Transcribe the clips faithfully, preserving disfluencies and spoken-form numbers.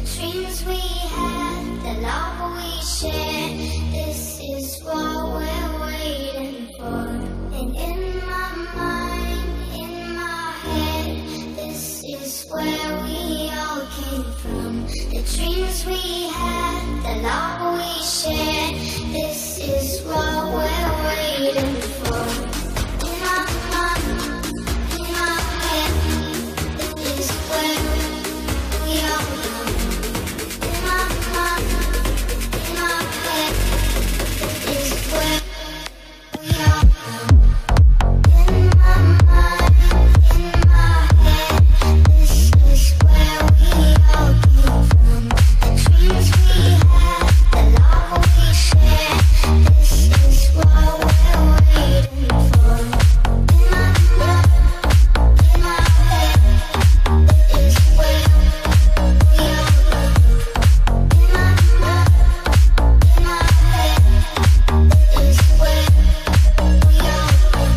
dreams we had, the love we shared, this is what we're waiting for. And in my mind, in my head, this is where we all came from. The dreams we had, the love we shared, this is what we're waiting for. In my mind, in my head, this is where we all come. In my mind, in my head, this is where we all come. In my mind, in my head, this is where we all came from. The dreams we had, the love we shared, this is what we're waiting for. In my mind, in my head, this is where we all come. In my mind, in my head, this is where we all come.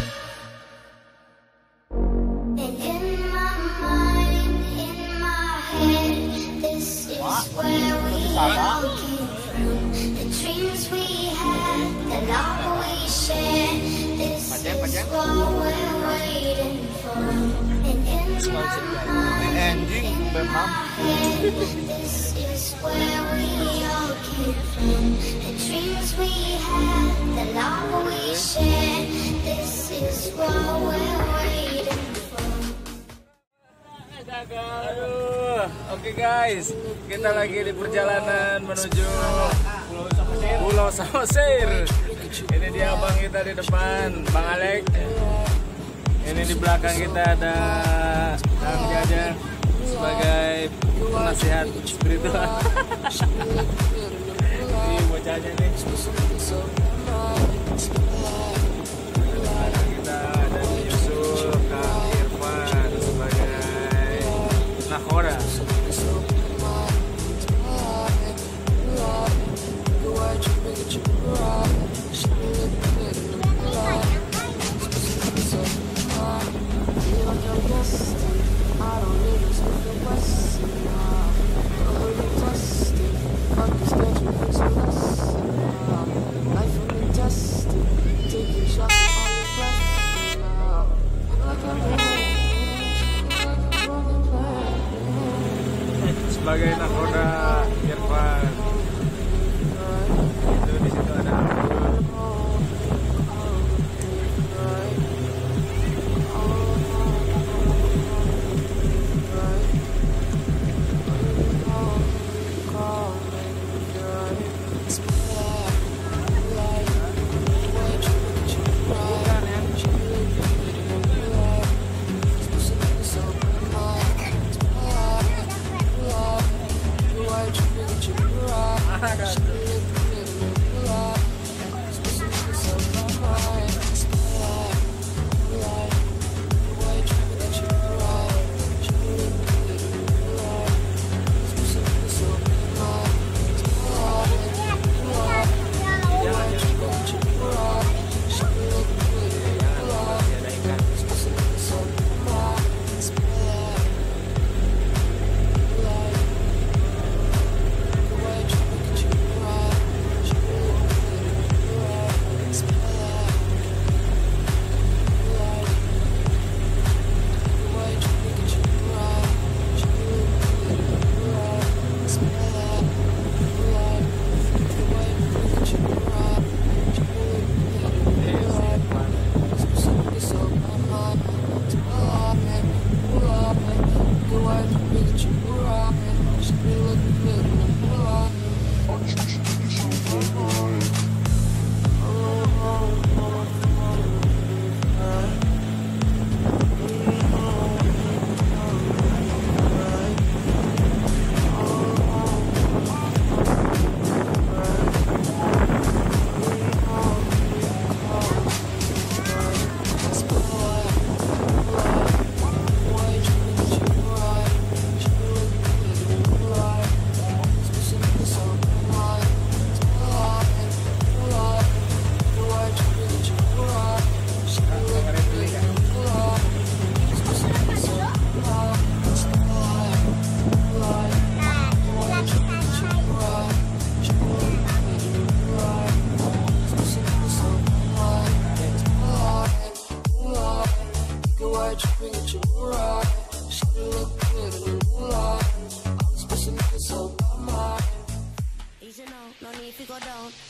And in my mind, in my head, this is where we all came from. The dreams we had, the love we shared, this is what we're waiting for. And in my mind, in my head, this is where we all came from. The dreams we had, the love we shared, this is what we're waiting for. Aduh, oke guys, kita lagi di perjalanan menuju Pulau Samosir. Ini dia abang kita di depan, Bang Alek. Ini di belakang kita ada Kang Jaja sebagai penasihat spiritual. Ini bocahnya nih. Di belakang kita ada Yusuf, Kang Irfan sebagai Nakora. Sebagai nakoda Irfan. Itu di situ ada Abdul.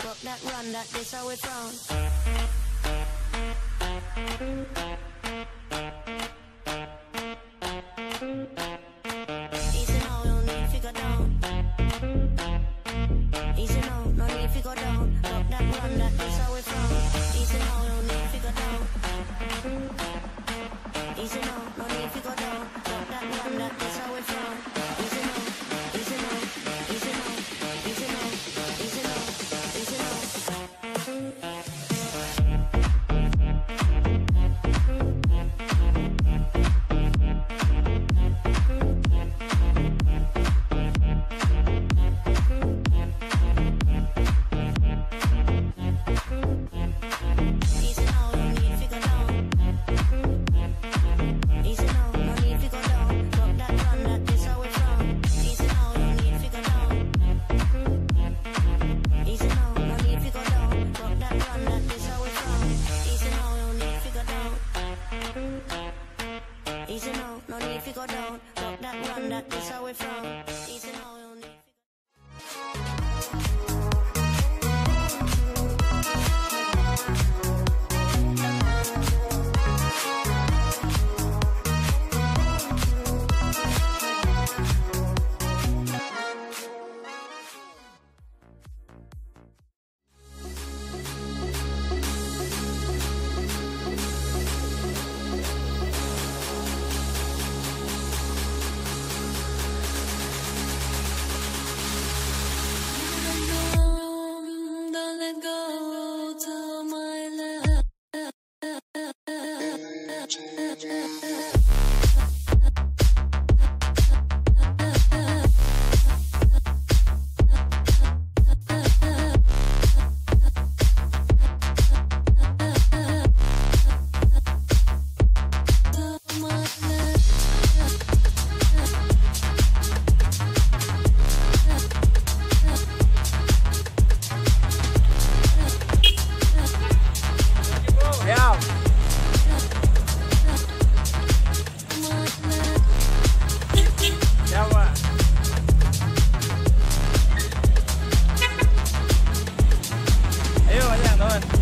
rock that, run that, this how we from. Easy now, no need to go down. Easy now, no need to go down. Rock that, run that, this how we from. Easy now, no need to go down. Easy now, no need to go down. Rock that, run that, this how we from. Easy now, easy now, easy now, easy now, easy now, easy now. Easy now, no need to go down. Easy now, no need to go down. Rock that, run that, this how we from. Easy now, no need to go down. Easy now, no need to go down. Rock that, run that, this how we from. Easy now, no need to go down. Easy now, no need to go down. Rock that, run that, this how we from. Easy now, no need to Don't let go to my love. Yeah. Siapa? Ayo, ayo, teman.